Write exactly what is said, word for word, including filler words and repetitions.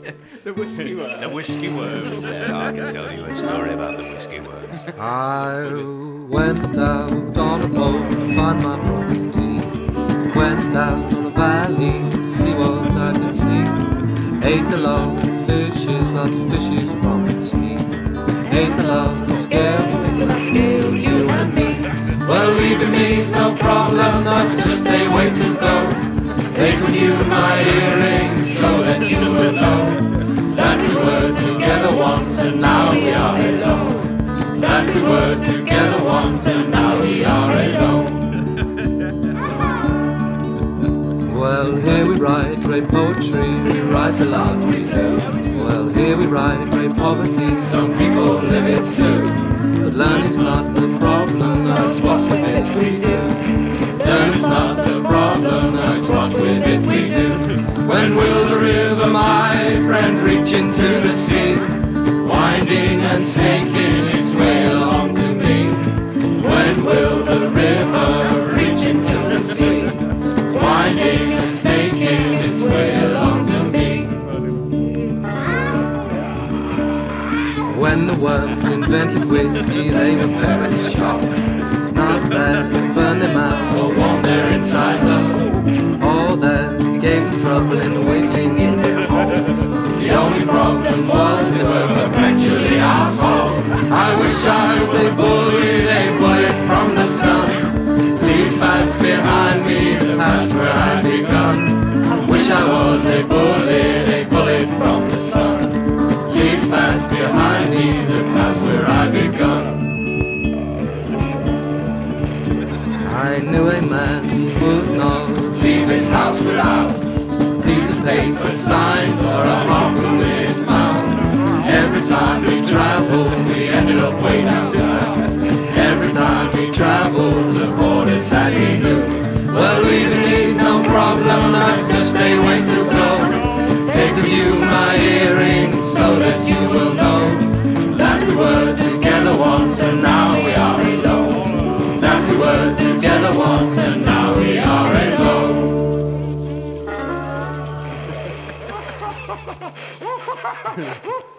The whiskey worm. The whiskey worm. Yeah, I can tell you a story about the whiskey worm. I went out on a boat to find my property. Went out on a valley to see what I could see. Ate a lot of fishes, lots of fishes from the sea. Ate a lot of scales, and I scaled you and me. Well, leaving me's no problem, that's just a way to go. Take with you my earrings so that you will know that we were together once and now we are alone. That we were together once and now we are alone. Well, here we write great poetry, we write a lot, we do. Well, here we write great poverty, some people live it too. But learning's not the problem, that's what with it we do. Learning's not the problem, that's what with it we do. When will the river, my friend, reach into the sea, winding and snaking its way along to me? When will the river reach into the sea, winding and snaking its way along to me? When the worms invented whiskey, they were very sharp. Not that it burned them out or warmed their insides up, or that gave them trouble in the wiggling in their hole. The only problem was they were perpetually arsehole. I wish I was a bullet, a bullet from the sun. Leave fast behind me the past where I begun. Wish I was a bullet, a bullet from the sun. Leave fast behind me the past where I begun. I knew a man who would not leave his house without a piece of paper signed or a harpoon in his mouth. Every time we traveled, we ended up way down south. Every time we traveled, the borders that he knew. Well, leaving is no problem, that's just a way to go. Take with you my earrings so that you will know that we were together once and now we are alone. That we were together once and now we are alone.